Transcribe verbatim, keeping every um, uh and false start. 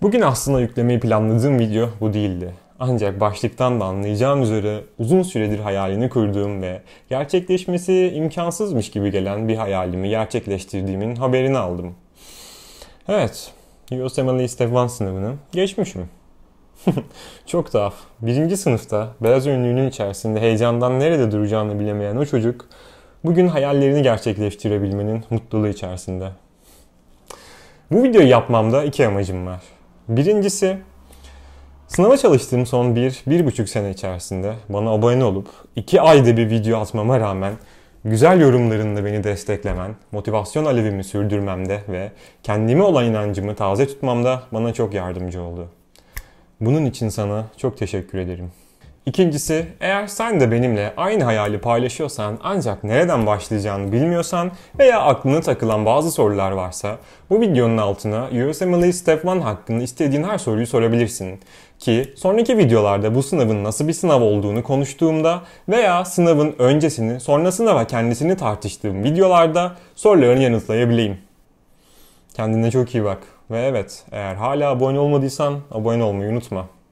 Bugün aslında yüklemeyi planladığım video bu değildi. Ancak başlıktan da anlayacağım üzere uzun süredir hayalini kurduğum ve gerçekleşmesi imkansızmış gibi gelen bir hayalimi gerçekleştirdiğimin haberini aldım. Evet, U S M L E Step bir sınavını geçmişim. Çok tuhaf. Birinci sınıfta beyaz önlüğünün içerisinde heyecandan nerede duracağını bilemeyen o çocuk bugün hayallerini gerçekleştirebilmenin mutluluğu içerisinde. Bu videoyu yapmamda iki amacım var. Birincisi, sınava çalıştığım son bir, bir buçuk sene içerisinde bana abone olup iki ayda bir video atmama rağmen güzel yorumlarınla beni desteklemen, motivasyon alevimi sürdürmemde ve kendime olan inancımı taze tutmamda bana çok yardımcı oldu. Bunun için sana çok teşekkür ederim. İkincisi, eğer sen de benimle aynı hayali paylaşıyorsan ancak nereden başlayacağını bilmiyorsan veya aklına takılan bazı sorular varsa bu videonun altına U S M L E Step bir hakkında istediğin her soruyu sorabilirsin. Ki sonraki videolarda bu sınavın nasıl bir sınav olduğunu konuştuğumda veya sınavın öncesini sonra sınava kendisini tartıştığım videolarda sorularını yanıtlayabileyim. Kendine çok iyi bak. Ve evet, eğer hala abone olmadıysan abone olmayı unutma.